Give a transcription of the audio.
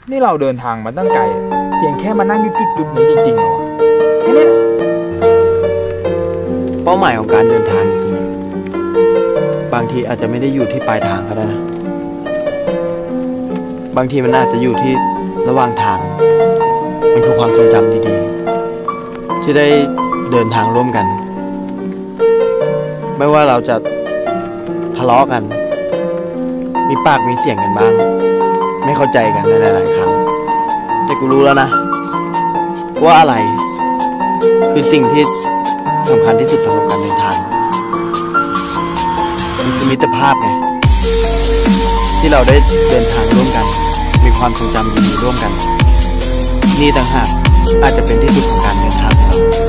นี่เราเดินทางมาตั้งไกลเพียงแค่มานั่งอยู่จุดนี้จริงๆเหรอแค่นี้เป้าหมายของการเดินทางจริงๆบางทีอาจจะไม่ได้อยู่ที่ปลายทางก็ได้นะบางทีมันอาจจะอยู่ที่ระหว่างทางมันคือความทรงจำดีๆที่ได้เดินทางร่วมกันไม่ว่าเราจะทะเลาะกันมีปากมีเสียงกันบ้างไม่เข้าใจกันในหลายๆครั้งแต่กูรู้แล้วนะว่าอะไรคือสิ่งที่สำคัญที่สุดสำหรับการเดินทางมันคือมิตรภาพไงที่เราได้เดินทางร่วมกันมีความทรงจำดีๆร่วมกันนี่ต่างหากอาจจะเป็นที่สุดของการเดินทางของเรา